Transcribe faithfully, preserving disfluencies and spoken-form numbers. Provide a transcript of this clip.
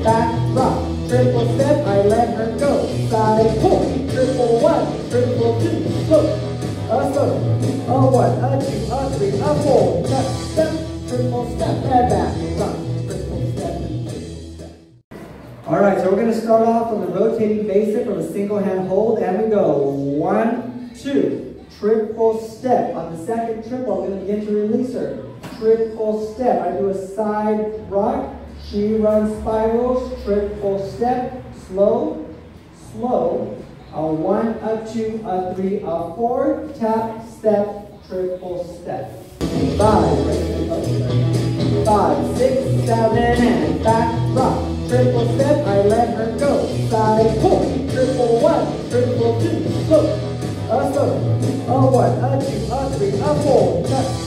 back, rock. Triple step, I let her go. Side pull, triple one, triple two, slow. A slow, a one, a two, a three, a four. Step, step, triple step, and back, rock. Triple step, triple step. All right, so we're going to start off on the rotating basic from a single hand hold, and we go one, two, triple step. On the second triple, I'm going to begin to release her. Triple step. I do a side rock. She runs spirals. Triple step. Slow, slow. A one, a two, a three, a four. Tap, step, triple step. Five, five, six, seven, and back rock. Triple step. I let her go. Side pull. Triple one, triple two, slow. A slow. A one, a two, a three, a four. Tap,